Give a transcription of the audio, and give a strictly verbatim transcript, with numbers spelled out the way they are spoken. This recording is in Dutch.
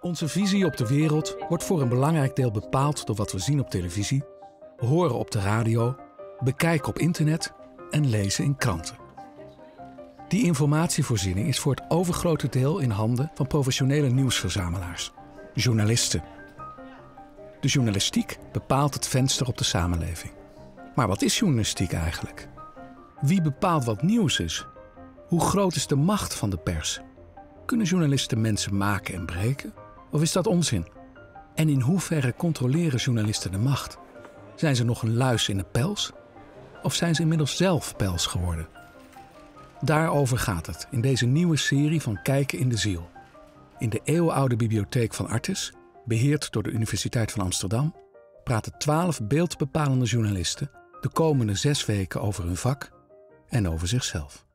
Onze visie op de wereld wordt voor een belangrijk deel bepaald door wat we zien op televisie, horen op de radio, bekijken op internet en lezen in kranten. Die informatievoorziening is voor het overgrote deel in handen van professionele nieuwsverzamelaars, journalisten. De journalistiek bepaalt het venster op de samenleving. Maar wat is journalistiek eigenlijk? Wie bepaalt wat nieuws is? Hoe groot is de macht van de pers? Kunnen journalisten mensen maken en breken? Of is dat onzin? En in hoeverre controleren journalisten de macht? Zijn ze nog een luis in de pels? Of zijn ze inmiddels zelf pels geworden? Daarover gaat het in deze nieuwe serie van Kijken in de Ziel. In de eeuwenoude bibliotheek van Artis, beheerd door de Universiteit van Amsterdam, praten twaalf beeldbepalende journalisten de komende zes weken over hun vak en over zichzelf.